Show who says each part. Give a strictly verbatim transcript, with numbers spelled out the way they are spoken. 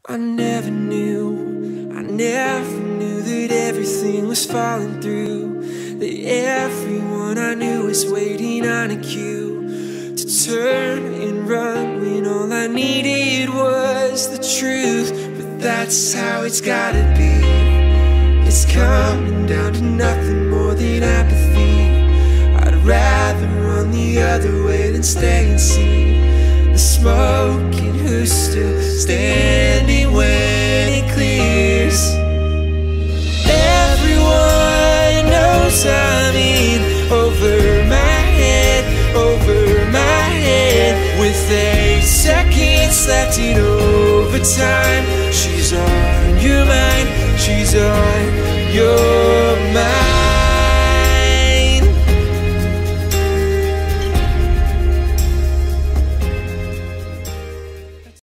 Speaker 1: I never knew, I never knew that everything was falling through, that everyone I knew was waiting on a cue to turn and run when all I needed was the truth. But that's how it's gotta be. It's coming down to nothing more than apathy. I'd rather run the other way than stay and see the smoke and who's still standing when it clears. Everyone knows I'm in over my head, over my head, with eight seconds left in overtime. She's on your mind, she's on your mind.